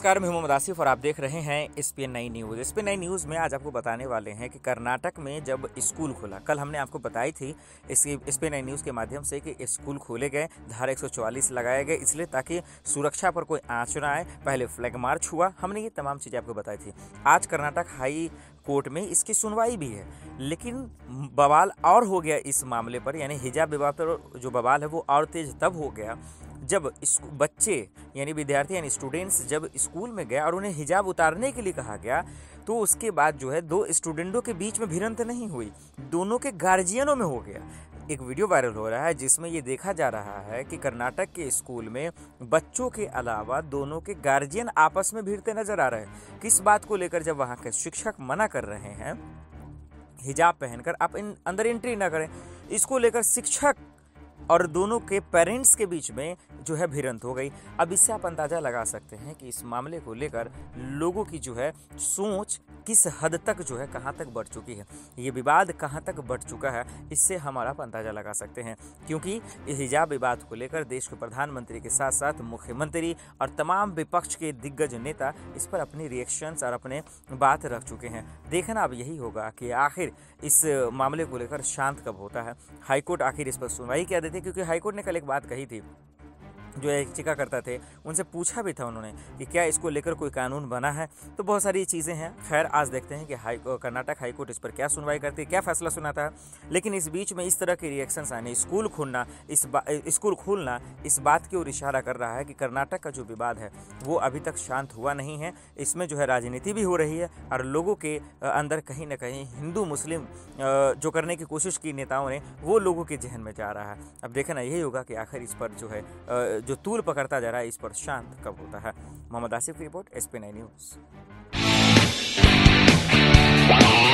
नमस्कार, मैं मोहम्मद आसिफ और आप देख रहे हैं SPN9 न्यूज़। SPN9 न्यूज़ में आज आपको बताने वाले हैं कि कर्नाटक में जब स्कूल खुला, कल हमने आपको बताई थी इसकी SPN9 न्यूज़ के माध्यम से कि स्कूल खोले गए, धारा 144 लगाए गए, इसलिए ताकि सुरक्षा पर कोई आँच ना आए। पहले फ्लैग मार्च हुआ, हमने ये तमाम चीज़ें आपको बताई थी। आज कर्नाटक हाई कोर्ट में इसकी सुनवाई भी है, लेकिन बवाल और हो गया इस मामले पर, यानी हिजाब विवाद पर जो बवाल है वो और तेज तब हो गया जब बच्चे यानी विद्यार्थी यानी स्टूडेंट्स जब स्कूल में गए और उन्हें हिजाब उतारने के लिए कहा गया, तो उसके बाद जो है दो स्टूडेंटों के बीच में भिड़ंत नहीं हुई, दोनों के गार्जियनों में हो गया। एक वीडियो वायरल हो रहा है जिसमें ये देखा जा रहा है कि कर्नाटक के स्कूल में बच्चों के अलावा दोनों के गार्जियन आपस में भिड़ते नजर आ रहे हैं। किस बात को लेकर? जब वहाँ के शिक्षक मना कर रहे हैं हिजाब पहनकर आप अंदर एंट्री ना करें, इसको लेकर शिक्षक और दोनों के पेरेंट्स के बीच में जो है भिड़ंत हो गई। अब इससे आप अंदाज़ा लगा सकते हैं कि इस मामले को लेकर लोगों की जो है सोच किस हद तक जो है कहां तक बढ़ चुकी है, ये विवाद कहां तक बढ़ चुका है, इससे हमारा आप अंदाज़ा लगा सकते हैं। क्योंकि इस हिजाब विवाद को लेकर देश के प्रधानमंत्री के साथ साथ मुख्यमंत्री और तमाम विपक्ष के दिग्गज नेता इस पर अपनी रिएक्शंस और अपने बात रख चुके हैं। देखना अब यही होगा कि आखिर इस मामले को लेकर शांत कब होता है, हाईकोर्ट आखिर इस पर सुनवाई क्या देती है। क्योंकि हाईकोर्ट ने कल एक बात कही थी, जो याचिका करता थे उनसे पूछा भी था उन्होंने कि क्या इसको लेकर कोई कानून बना है, तो बहुत सारी चीज़ें हैं। खैर, आज देखते हैं कि कर्नाटक हाईकोर्ट इस पर क्या सुनवाई करती है, क्या फैसला सुनाता है। लेकिन इस बीच में इस तरह के रिएक्शंस आने, स्कूल खुलना इस बात की ओर इशारा कर रहा है कि कर्नाटक का जो विवाद है वो अभी तक शांत हुआ नहीं है। इसमें जो है राजनीति भी हो रही है और लोगों के अंदर कहीं ना कहीं हिंदू मुस्लिम जो करने की कोशिश की नेताओं ने, वो लोगों के जहन में जा रहा है। अब देखना यही होगा कि आखिर इस पर जो है जो तूल पकड़ता जा रहा है, इस पर शांत कब होता है। मोहम्मद आसिफ की रिपोर्ट, SPN9 न्यूज़।